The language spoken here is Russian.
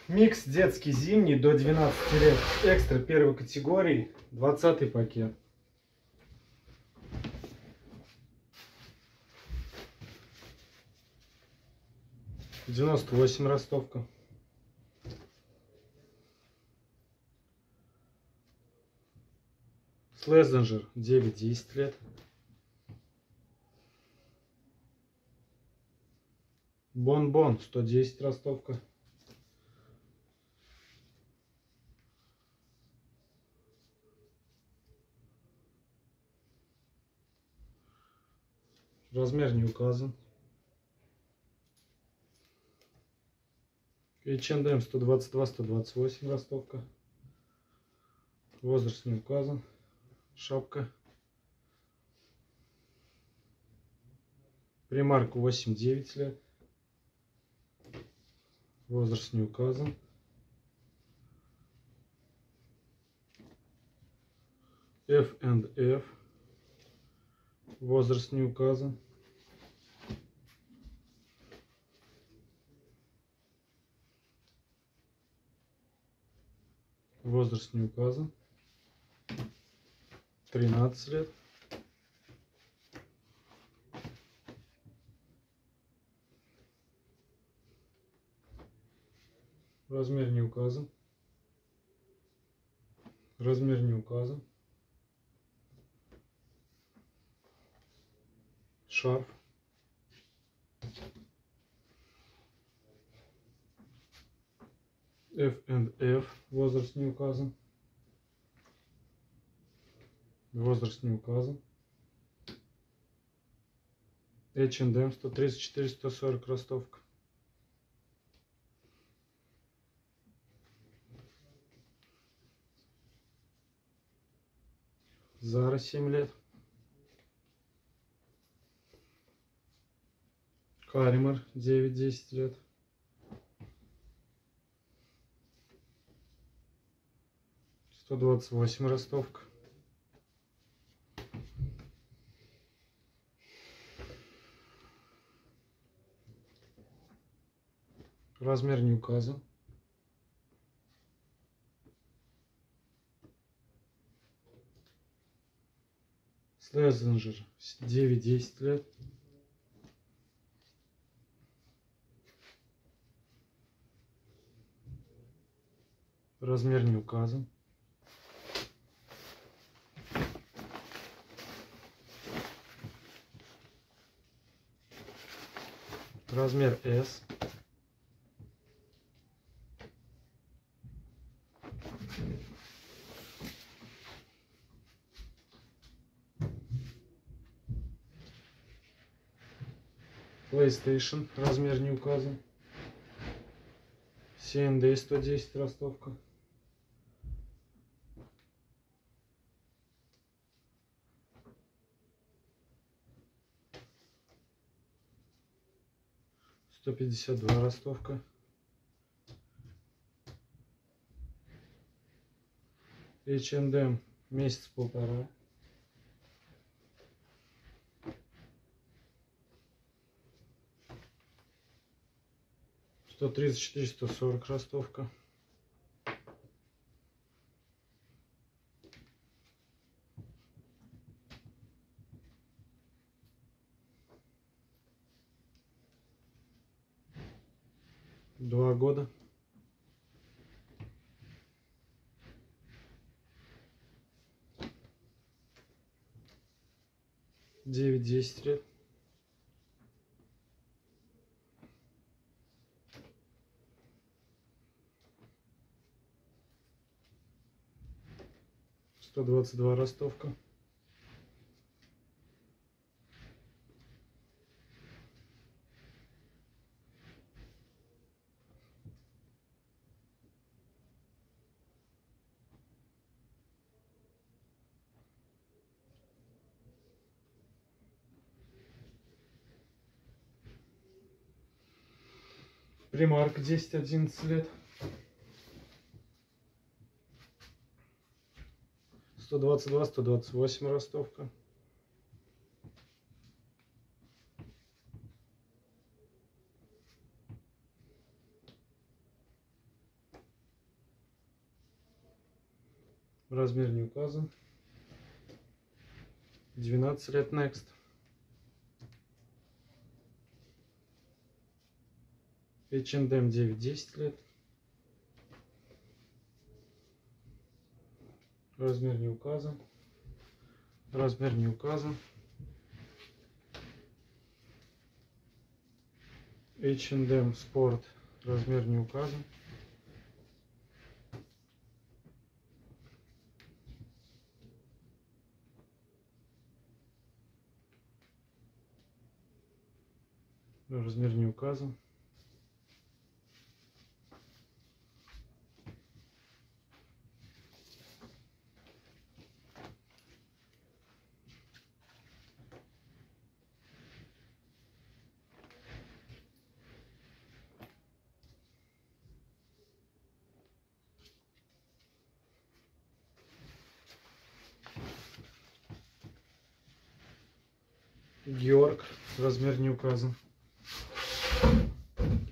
Микс детский зимний до 12 лет. Экстра первой категории. 20-й пакет. $98 ростовка. Слезенджер 9-10 лет. Бон-бон 110 ростовка. Размер не указан. H&M 122-128 ростовка. Возраст не указан. Шапка. Примарк 8-9 лет. Возраст не указан. F&F. Возраст не указан. Возраст не указан. 13 лет. Размер не указан. Размер не указан. Шарф. F&F. Возраст не указан. Возраст не указан. H&M 134-140 ростовка. Зара 7 лет. Каримар 9-10 лет. $128 ростовка. Размер не указан. Слезенджер 9-10 лет. Размер не указан. Размер S. PlayStation. Размер не указан. C&D 110 ростовка. $152 ростовка. H&M месяц-полтора. $134-140 ростовка. Два года. $9-10 лет. $122 ростовка. Примарк 10-11 лет. $122-128 ростовка. Размер не указан. 12 лет Next. H&M 9-10 лет. Размер не указан. Размер не указан. H&M Sport. Размер не указан. Размер не указан. Георг. Размер не указан.